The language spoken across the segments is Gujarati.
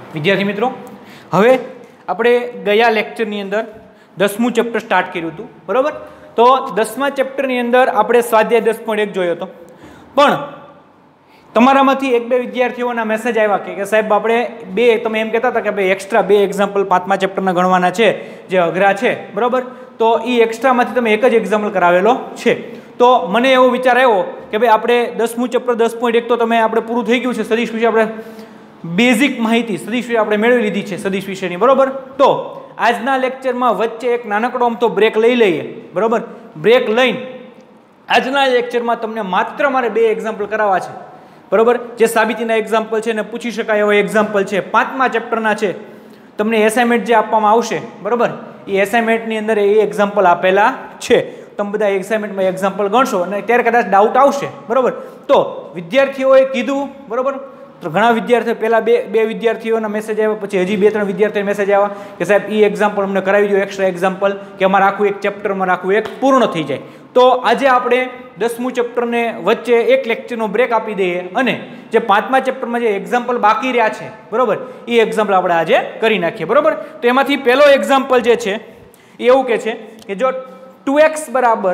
विद्यार्थी मित्रों, हवे આપણે ગયા લેક્ચરની અંદર 10મું ચેપ્ટર સ્ટાર્ટ કર્યું હતું, બરોબર? તો 10મા ચેપ્ટરની અંદર આપણે સ્વાધ્યાય 10.1 જોયો હતો, પણ તમારામાંથી એક બે વિદ્યાર્થીઓના મેસેજ આવ્યા કે સાહેબ આપણે બે, તમે એમ કહેતા હતા કે ભાઈ એક્સ્ટ્રા બે એક્ઝામ્પલ 5મા ચેપ્ટરના ગણવાના છે જે અઘરા છે, બરોબર? તો એ એક્સ્ટ્રામાંથી તમે એક જ એક્ઝામ્પલ કરાવેલો છે. તો મને એવો વિચાર આવ્યો કે ભાઈ આપણે 10મું ચેપ્ટર 10.1 તો તમે આપણે પૂરું થઈ ગયું છે, સદિશ વિશે આપણે બેઝિક માહિતી સદિશ વિશે આપણે મેળવી લીધી છે, સદિશ વિશેની, બરોબર? તો આજના લેક્ચરમાં વચ્ચે એક નાનકડો આમ તો બ્રેક લઈ લઈએ, બરોબર? બ્રેક લઈને આજના લેક્ચરમાં તમને માત્ર મારે બે એક્ઝામ્પલ કરાવવા છે, બરોબર? જે સાબિતીના એક્ઝામ્પલ છે ને પૂછી શકાય એવા એક્ઝામ્પલ છે, 5મા ચેપ્ટરના છે. તમને એસાઇનમેન્ટ જે આપવામાં આવશે, બરોબર, એ એસાઇનમેન્ટની અંદર એ એક્ઝામ્પલ આપેલા છે. તમે બધા એસાઇનમેન્ટમાં એક્ઝામ્પલ ગણશો અને ત્યારે કદાચ ડાઉટ આવશે, બરોબર? તો વિદ્યાર્થીઓએ કીધું, બરોબર, તો ઘણા વિદ્યાર્થીઓ પહેલાં બે વિદ્યાર્થીઓના મેસેજ આવ્યા, પછી હજી 2-3 વિદ્યાર્થીઓના મેસેજ આવ્યા કે સાહેબ એ એક્ઝામ્પલ અમને કરાવી દો, એક્સ્ટ્રા એક્ઝામ્પલ, કે અમારે આખું એક ચેપ્ટરમાં આખું એક પૂર્ણ થઈ જાય. તો આજે આપણે 10મું ચેપ્ટરને વચ્ચે એક લેક્ચરનો બ્રેક આપી દઈએ અને જે 5મા ચેપ્ટરમાં જે એક્ઝામ્પલ બાકી રહ્યા છે, બરોબર, એ એક્ઝામ્પલ આપણે આજે કરી નાખીએ, બરોબર? તો એમાંથી પહેલો એક્ઝામ્પલ જે છે એ એવું કહે છે કે જો 2x બરાબર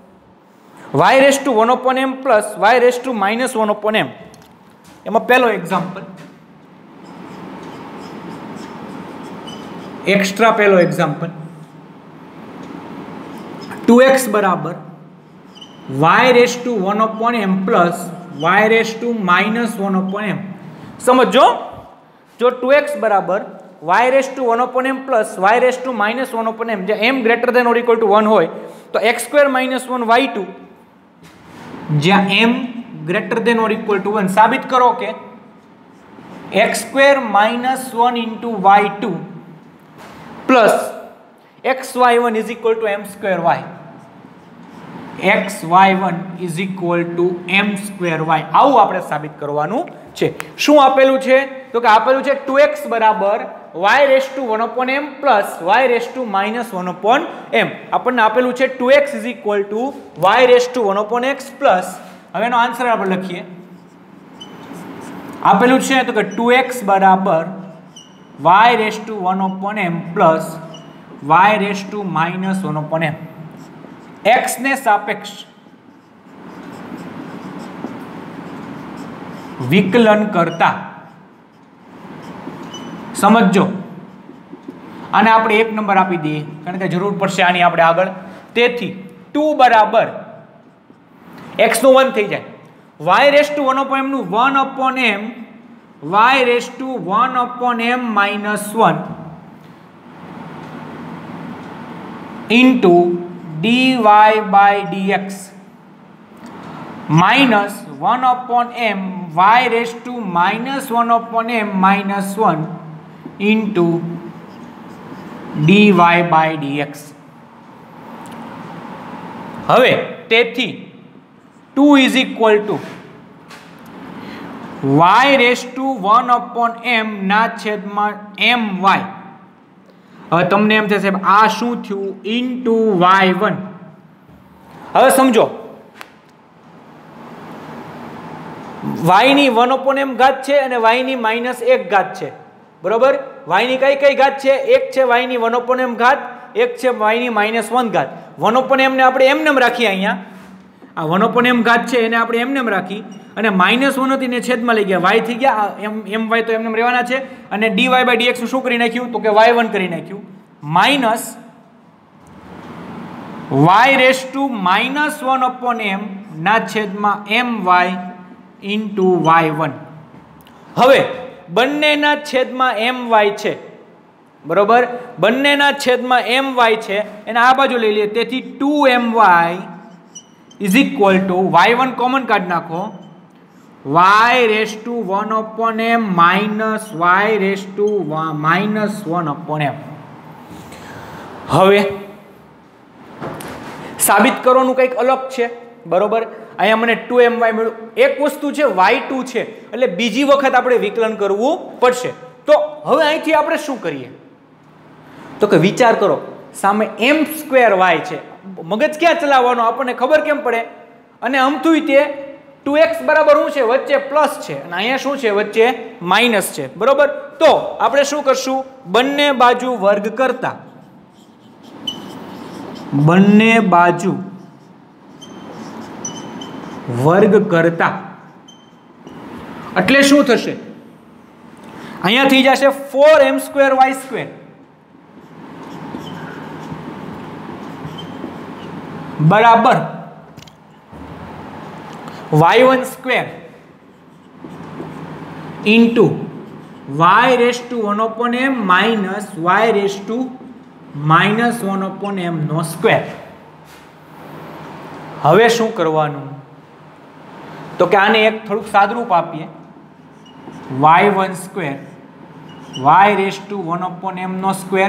y⁻1/m પ્લસ y⁻−1/m, એમાં પહેલો એક્ઝામ્પલ, એક્સ્ટ્રા પહેલો એક્ઝામ્પલ, 2x બરાબર y⁻1/m પ્લસ y⁻−1/m. સમજો, જો 2x બરાબર y⁻1/m પ્લસ y⁻−1/m, જે m ≥ 1 હોય તો x² - 1y2, જ્યાં m ≥ 1, સાબિત કરો કે x² - 1 × y2 plus xy1 = m²y, xy1 = m²y. આવું આપણે સાબિત કરવાનું છે. શું આપેલું છે? તો કે આપેલું છે 2x બરાબર y⁻1/m પ્લસ y⁻−1/m. આપણને આપેલું છે 2x = y⁻1/x પ્લસ, હવે એનો આન્સર આપણે લખીએ, આપેલું છે તો કે 2x બરાબર y⁻1/m પ્લસ y⁻−1/m. x ને સાપેક્ષ વિકલન કરતા, સમજો, આને આપણે 1 નંબર આપી દઈએ કારણ કે જરૂર પડશે આની આપણે આગળ. તેથી 2 બરાબર x નું 1 થઈ જાય, y⁻1/m નું 1/m, y⁻1/m-1 into dy/dx minus 1/m y⁻−1/m-1 into dy/dx. હવે તેથી 2 = y⁻1/m ના છેદમાં my. હવે તમને એમ થશે આ શું થયું? Into y1. હવે સમજો, y ની 1/m ઘાત છે અને y ની -1 ઘાત છે, બરોબર? y ની કઈ ઘાત છે? એક છે y ની 1/m ઘાત, એક છે y ની -1 ઘાત. 1/m ને આપણે એમને રાખીએ, અહીંયા આ 1/m ઘાત છે એને આપણે એમને રાખી અને -1 હતી ને છેદમાં લઈ ગયા, y થઈ ગયા, my તો એમને રહેવાના છે, અને dy/dx નું શું કરી નાખ્યું? તો કે y1 કરી નાખ્યું, માઇનસ y⁻1/m ના છેદમાં my ઇન્ટુ y1. હવે બંનેના છેદમાં my છે, બરોબર? બંનેના છેદમાં my છે એને આ બાજુ લઈ લઈએ, તેથી 2my = y1 કોમન કાઢી નાખો, y⁻1/m માઇનસ y⁻−1/m. હવે સાબિત કરવાનું કંઈક અલગ છે, બરોબર? અહીંયા મને 2my મળ્યું. એક વસ્તુ છે y2 છે એટલે બીજી વખત આપણે વિકલન કરવું પડશે. તો હવે અહીંથી આપણે શું કરીએ? તો કે વિચાર કરો, સામે m² y છે, મગજ ક્યાં ચલાવવાનો આપણને ખબર કેમ પડે? અને અમથુંય તે 2x બરાબર શું છે? વચ્ચે પ્લસ છે અને અહીંયા શું છે? વચ્ચે માઇનસ છે, બરોબર? તો આપણે શું કરશું? બંને બાજુ વર્ગ કરતા, બંને બાજુ વર્ગ કરતા એટલે શું થશે? અહીંયા થઈ જશે 4m²y² બરાબર y1² into y⁻1/m minus y⁻1/m². હવે શું કરવાનું? તો કે આને એક થોડુંક સાદરૂપ આપીએ. y1² y⁻1/m²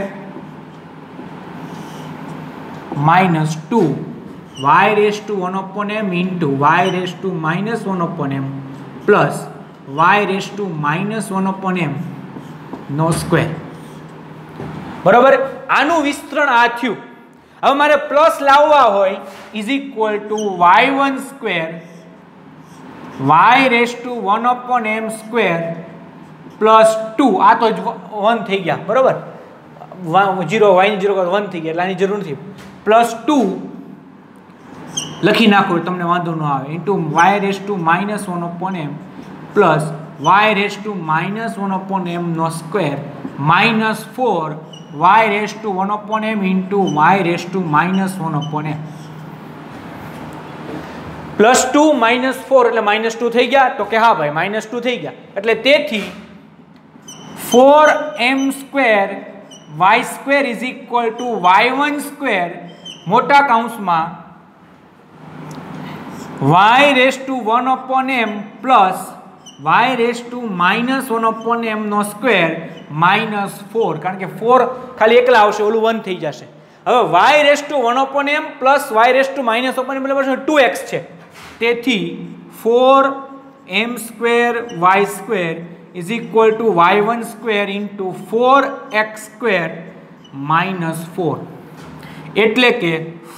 minus 2 y⁻1/m into y⁻1/m plus y⁻1/m². બરોબર? આનું વિસ્તરણ આ થયું. હવે મારે પ્લસ લાવવા હોય is equal to y1² y⁻1/m² plus 2. આ તો 1 થઈ ગયા, બરોબર? 0 y 0 1 થઈ ગયા એટલે આની જરૂર નથી. પ્લસ 2 લખી નાખો તમને વાંધો ન આવે into y⁻1/m plus y⁻1/m² minus 4 y⁻1/m into y⁻1/m plus 2 minus 4 એટલે -2 થઈ ગયા. તો કે હા ભાઈ -2 થઈ ગયા. એટલે તેથી 4m² y² is equal to y1² મોટા કૌંસમાં y⁻1/m પ્લસ y⁻1/m² માઇનસ 4, કારણ કે 4 ખાલી એકલા આવશે, ઓલું 1 થઈ જશે. હવે y⁻1/m પ્લસ y⁻1/m બરાબર 2x છે. તેથી 4m² y² is equal to y1² into 4x² minus 4. એટલે કે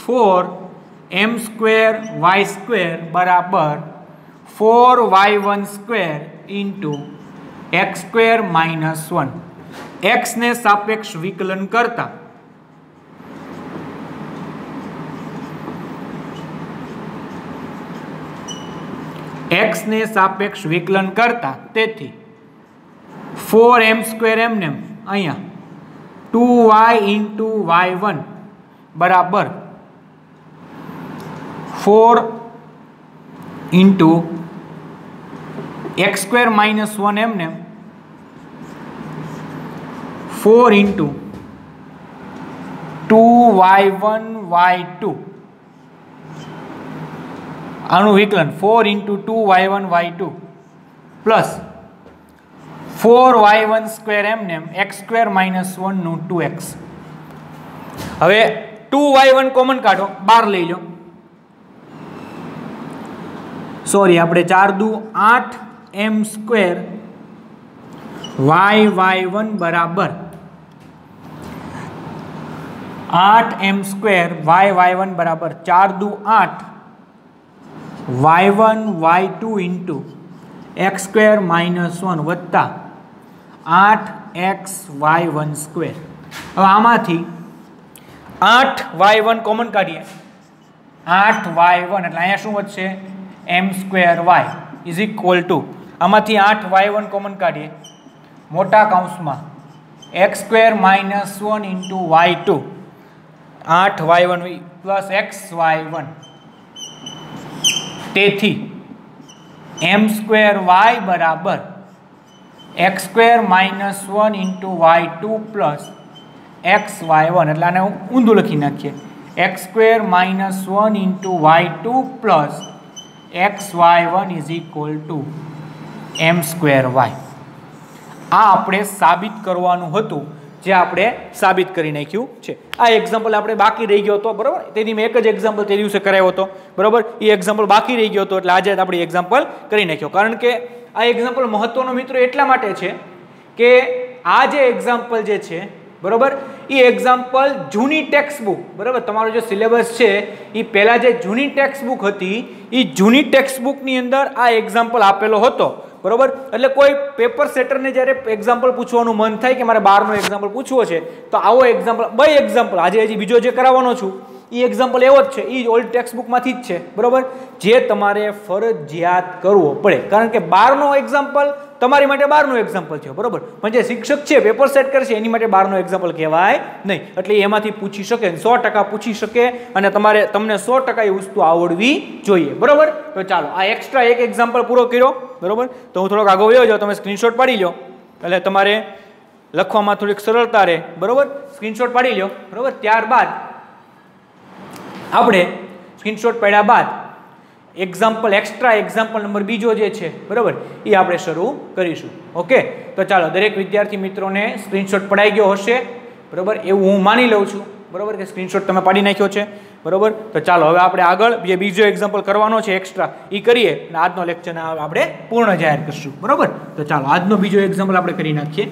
4m² y² બરાબર 4y1² into x² minus 1. x ને સાપેક્ષ વિકલન કરતા તેથી 4m² એમને અહીંયા 2y ઇન્ટુ y1 બરાબર 4 ઇન્ટુ x² માઇનસ 1 એમને 4 ઇન્ટુ 2y1 y2 આનું વિકલન 4 into 2y1 y2 plus 4y1² એમને x² માઇનસ 1 નું 2x. હવે 2y1 કોમન કાઢો, 12 લઈ લો. સોરી, આપણે 4 દુ 8m² y1 બરાબર 8m² y1 બરાબર 4 દુ 8 y1 y2 into x² minus 1 વત્તા 8x y1². હવે આમાંથી 8y1 કોમન કાઢીએ. 8y1 એટલે અહીંયા શું વધશે? m²y ઇઝ ઇક્વલ ટુ આમાંથી 8y1 કોમન કાઢીએ મોટા કૌંસમાં x² minus 1 into y2 8y1 plus xy1. તેથી m²y બરાબર x² minus 1 into y2 plus xy1. એટલે આને ઊંધું લખી નાખીએ x² minus 1 into y2 plus xy1 is equal to m²y. આ આપણે સાબિત કરવાનું હતું, જે આપણે સાબિત કરી નાખ્યું છે. આ એક્ઝામ્પલ આપણે બાકી રહી ગયો હતો, બરાબર? તેથી મેં એક જ એક્ઝામ્પલ તે દિવસે કરાવ્યો હતો, બરાબર? એ એક્ઝામ્પલ બાકી રહી ગયો હતો એટલે આજે આપણે એક્ઝામ્પલ કરી નાખ્યો. કારણ કે આ એક્ઝામ્પલ મહત્વનો મિત્રો એટલા માટે છે કે આ જે એક્ઝામ્પલ જે છે બરોબર એ એક્ઝામ્પલ જૂની ટેક્સ્ટ બુક બરાબર તમારો જે સિલેબસ છે એ પહેલાં જે જૂની ટેક્સ્ટ બુક હતી એ જૂની ટેક્સ્ટ બુકની અંદર આ એક્ઝામ્પલ આપેલો હતો બરોબર એટલે કોઈ પેપર સેટરને જ્યારે એક્ઝામ્પલ પૂછવાનું મન થાય કે મારે 12નો એક્ઝામ્પલ પૂછવો છે તો આવો એક્ઝામ્પલ બે એક્ઝામ્પલ આજે હજી બીજો જે કરાવવાનો છું એ એક્ઝામ્પલ એવો જ છે એ ઓલ્ડ ટેક્સ્ટ બુકમાંથી જ છે બરોબર જે તમારે ફરજિયાત કરવો પડે કારણ કે 12નો એક્ઝામ્પલ તમારી માટે 12નો એક્ઝામ્પલ છે બરોબર પણ જે શિક્ષક છે પેપર સેટ કરશે એની માટે 12નો એક્ઝામ્પલ કહેવાય નહીં એટલે એમાંથી પૂછી શકે 100% પૂછી શકે અને તમને 100% એ વસ્તુ આવડવી જોઈએ બરોબર તો ચાલો આ એક્સ્ટ્રા એક એક્ઝામ્પલ પૂરો કર્યો બરોબર તો હું થોડોક આગળ વયો જાઉં તમે સ્ક્રીનશોટ પાડી લો એટલે તમારે લખવામાં થોડીક સરળતા રહે બરોબર સ્ક્રીનશોટ પાડી લો બરોબર ત્યારબાદ આપણે સ્ક્રીનશોટ પાડ્યા બાદ એક્ઝામ્પલ એક્સ્ટ્રા એક્ઝામ્પલ નંબર બીજો જે છે બરાબર એ આપણે શરૂ કરીશું ઓકે તો ચાલો દરેક વિદ્યાર્થી મિત્રોને સ્ક્રીનશોટ પડાઈ ગયો હશે બરાબર એવું હું માની લઉં છું બરાબર કે સ્ક્રીનશોટ તમે પાડી નાખ્યો છે બરાબર તો ચાલો હવે આપણે આગળ જે બીજો એક્ઝામ્પલ કરવાનો છે એક્સ્ટ્રા એ કરીએ અને આજનો લેક્ચર આપણે પૂર્ણ જાહેર કરશું બરાબર તો ચાલો આજનો બીજો એક્ઝામ્પલ આપણે કરી નાખીએ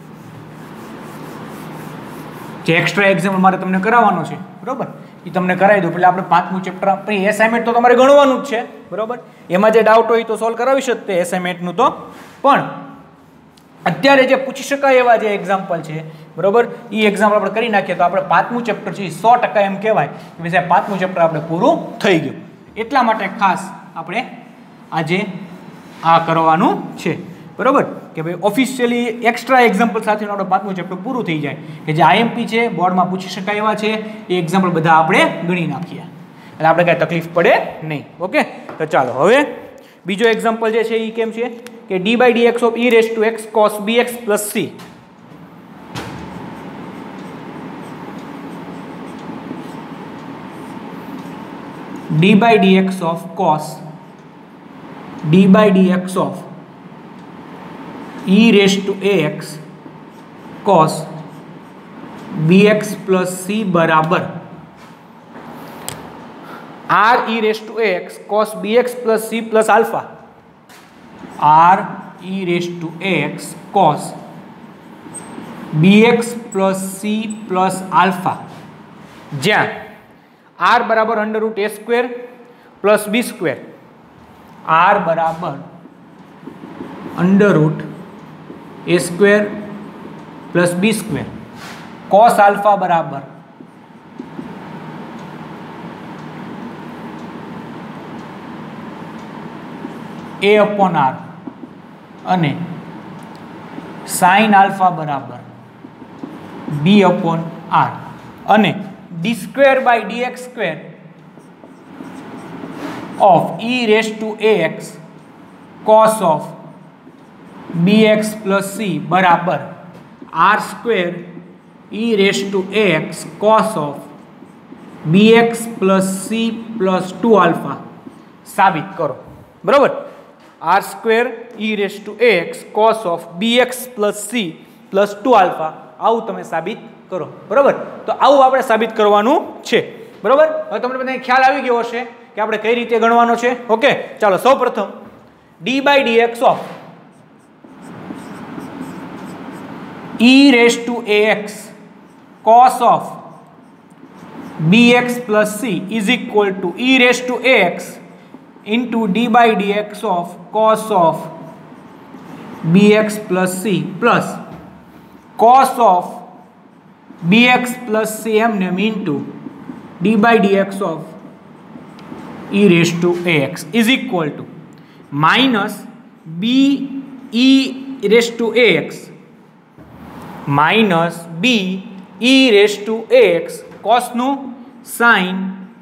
જે એક્સ્ટ્રા એક્ઝામ્પલ મારે તમને કરાવવાનો છે બરાબર એ તમને કરાવી દઉં એટલે આપણે 5મું ચેપ્ટર પછી એસાઇનમેન્ટ તો તમારે ગણવાનું જ છે બરાબર એમાં જે ડાઉટ હોય તો સોલ્વ કરાવી શકતે એસાઇનમેન્ટનું તો પણ અત્યારે જે પૂછી શકાય એવા જે એક્ઝામ્પલ છે બરાબર એ એક્ઝામ્પલ આપણે કરી નાખીએ તો આપણે 5મું ચેપ્ટર છે 100% એમ કહેવાય કે સાહેબ 5મું ચેપ્ટર આપણે પૂરું થઈ ગયું એટલા માટે ખાસ આપણે આજે આ કરવાનું છે બરાબર કે ભાઈ ઓફિશિયલી એક્સ્ટ્રા એક્ઝામ્પલ સાથેનું આપણે 5મું ચેપ્ટર પૂરું થઈ જાય કે જે આઈએમપી છે બોર્ડમાં પૂછી શકાય એવા છે એ એક્ઝામ્પલ બધા આપણે ગણી નાખીએ એટલે આપણે કાંઈ તકલીફ પડે નહીં ઓકે તો ચાલો હવે બીજો એક્ઝામ્પલ જે છે એ કેમ છે કે d/dx of e raise to x cos bx plus c d/dx of cos d/dx of e raised to ax cos bx plus c बराबर r e raised to ax cos bx plus c plus alpha r e raised to ax cos bx plus c plus alpha જ્યાં r बराबर under root a square plus b square r बराबर under root A square plus B square cos alpha बराबर ए अपॉन आर अने साइन अल्फा बराबर बी अपॉन आर अने D square by D X square of E raise to A X cos of bx plus c बराबर r square e raise to ax cos of bx plus c plus 2 alpha साबित करो बराबर r square e raise to ax cos of bx plus c plus 2 alpha આવું તમે સાબિત કરો બરાબર તો આવું આપણે સાબિત કરવાનું છે બરાબર હવે તમને બધાને ખ્યાલ આવી ગયો હશે કે આપણે કઈ રીતે ગણવાનો છે ઓકે ચાલો સૌપ્રથમ d/dx of e raised to ax cos of bx plus c is equal to e raised to ax into d/dx of cos of bx plus c plus cos of bx plus cm into d/dx of e raised to ax is equal to minus b e raised to ax minus B E raise to X cos नु sine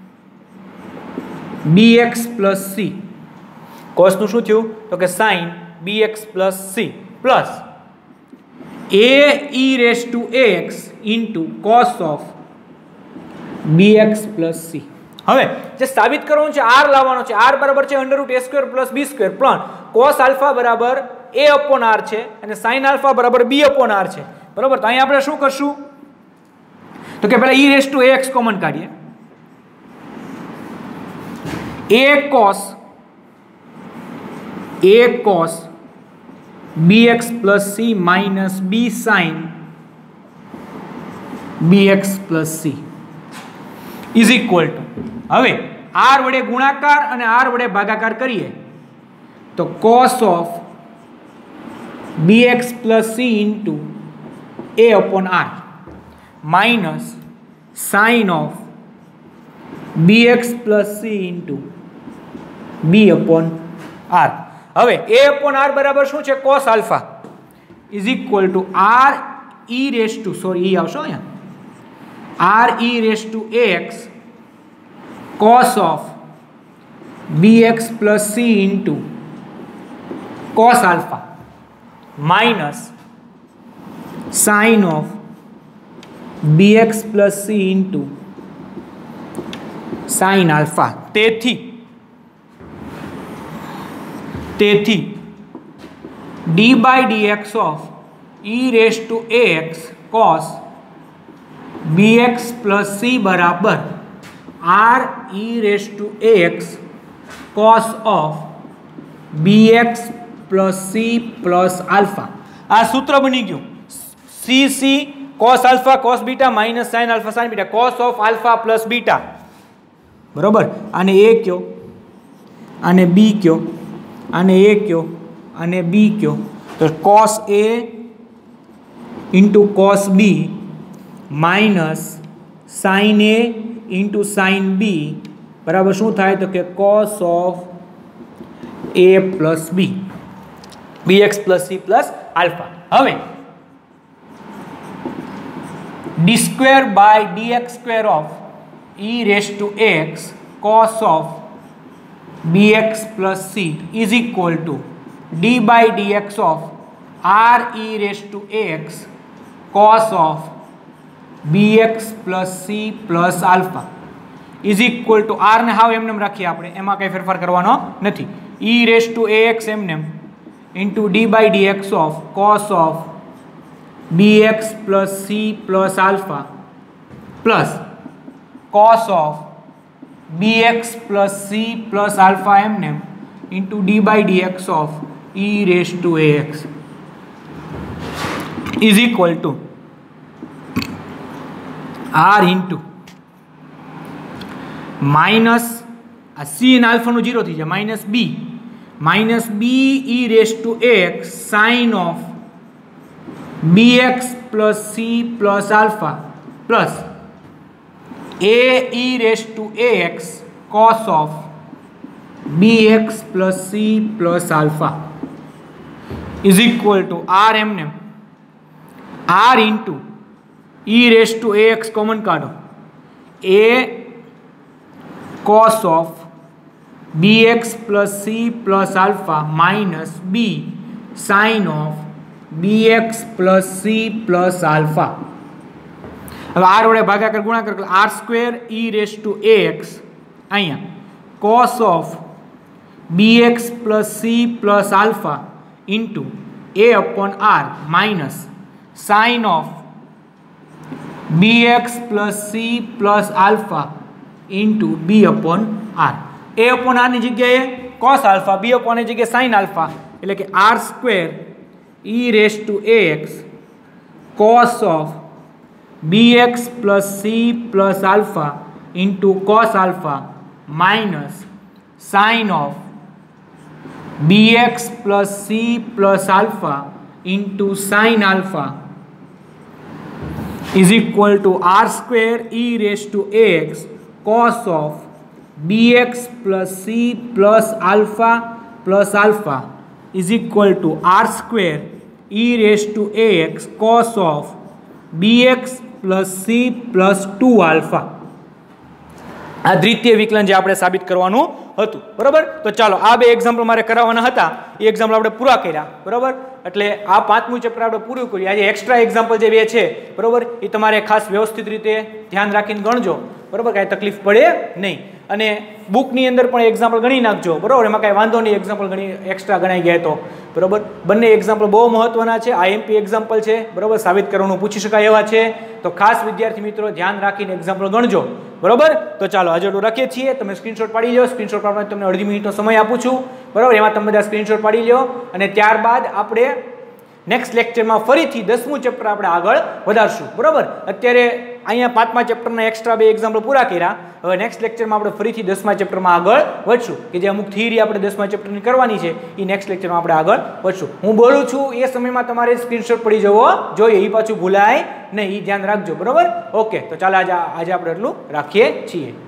B X plus C cos नु शू थयु तो के sine B X plus C plus A E raise to X into cos of B X plus C હવે જે સાબિત કરવાનું છે r લાવવાનો છે r બરાબર છે under root a square plus b square પણ cos આલ્ફા બરાબર a અપોન r છે અને sin આલ્ફા બરાબર b અપોન r છે બરાબર તો અહીં આપણે શું કરશું તો કે પહેલા e raise to ax common કાઢીએ a cos bx plus c minus b sin bx plus c is equal to, હવે r વડે ગુણાકાર અને r વડે ભાગાકાર કરીએ તો cos of bx plus c into a upon r minus sine of bx plus c into b upon r. હવે a અપોન r બરાબર શું છે? cos alpha is equal to r e raise to, sorry e આવશો અહીંયા, r e raise to ax cos of bx plus c into cos alpha minus sine of bx plus c into sine alpha. તેથી d by dx of e raised to ax cos bx plus c બરાબર r e raised to ax cos of bx plus c plus alpha. આ સૂત્ર બની ગયું c cos alpha cos beta minus sin alpha sin beta cos of alpha plus beta બરોબર. આને a કયો, આને b કયો, આને a કયો, આને b કયો, તો cos a into cos b minus sin a into sin b બરાબર શું થાય? તો કે cos of a plus b bx plus c plus alpha. હવે d square by dx square of e raise to x cos of bx plus c is equal to d by dx of r e raised to x cos of bx plus c plus alpha is equal to r ને હાવ એમને રાખીએ આપણે, એમાં કંઈ ફેરફાર કરવાનો નથી. e raised to ax એમને into d by dx of cos of bx plus c plus alpha plus cos of bx plus c plus alpha mn into d by dx of e raised to ax is equal to r into minus c and alpha નું 0 થઈ જાય minus b e raised to x sin of bx plus c plus alpha plus a e raised to ax cos of bx plus c plus alpha is equal to r mn r into e raised to ax common કાઢો, a cos of bx plus c plus alpha minus b sin of bx plus c plus alpha. હવે r વડે ભાગાકાર ગુણાકાર એટલે r square e raise to ax અહીંયા cos of bx plus c plus alpha into a upon r minus sin of bx plus c plus alpha into b upon r. a upon r ની જગ્યાએ cos alpha, b upon ની જગ્યાએ sin alpha એટલે કે r square e raise to ax cos of bx plus c plus alpha into cos alpha minus sin of bx plus c plus alpha into sin alpha is equal to r square e raised to ax cos of bx plus c plus alpha is equal to r square e raised to ax cos of bx plus c plus 2 alpha. આ દ્વિતીય વિકલન જે આપણે સાબિત કરવાનું હતું, બરાબર. તો ચાલો આ બે એક્ઝામ્પલ મારે કરાવવાના હતા, એ એક્ઝામ્પલ આપણે પૂરા કર્યા, બરાબર. એટલે આ પાંચમું ચેપ્ટર આપણે પૂરું કર્યું. આજે એક્સ્ટ્રા એક્ઝામ્પલ જે બે છે, બરાબર, એ તમારે ખાસ વ્યવસ્થિત રીતે ધ્યાન રાખીને ગણજો, બરાબર, કાંઈ તકલીફ પડે નહીં. અને બુકની અંદર પણ એક્ઝામ્પલ ગણી નાખજો, બરાબર, એમાં કાંઈ વાંધો નહીં, એક્ઝામ્પલ ઘણી એક્સ્ટ્રા ગણાઈ ગયા તો, બરાબર. બંને એક્ઝામ્પલ બહુ મહત્વના છે, આઈએમપી એક્ઝામ્પલ છે, બરાબર, સાબિત કરવાનું પૂછી શકાય એવા છે. તો ખાસ વિદ્યાર્થી મિત્રો ધ્યાન રાખીને એક્ઝામ્પલ ગણજો, બરાબર. તો ચાલો આજે એટલું રાખીએ છીએ. તમે સ્ક્રીનશોટ પાડી લો. સ્ક્રીનશોટ પાડવાનો તમને અડધી મિનિટનો સમય આપું છું, બરાબર. એમાં તમે બધા સ્ક્રીનશોટ પાડી લો અને ત્યારબાદ આપણે નેક્સ્ટ લેક્ચરમાં ફરીથી 10મું ચેપ્ટર આપણે આગળ વધારશું, બરાબર. અત્યારે અહીંયા 5મા ચેપ્ટરના એક્સ્ટ્રા 2 એક્ઝામ્પલ પૂરા કર્યા. હવે નેક્સ્ટ લેક્ચરમાં આપણે ફરીથી 10મા ચેપ્ટરમાં આગળ વધશું કે જે અમુક થિયરી આપણે 10મા ચેપ્ટરની કરવાની છે એ નેક્સ્ટ લેક્ચરમાં આપણે આગળ વધશું. હું બોલું છું એ સમયમાં તમારે સ્ક્રીનશોટ પડી જવો જોઈએ, એ પાછું ભૂલાય નહીં, એ ધ્યાન રાખજો. બરોબર? ઓકે, તો ચાલો આજે આપણે એટલું રાખીએ છીએ.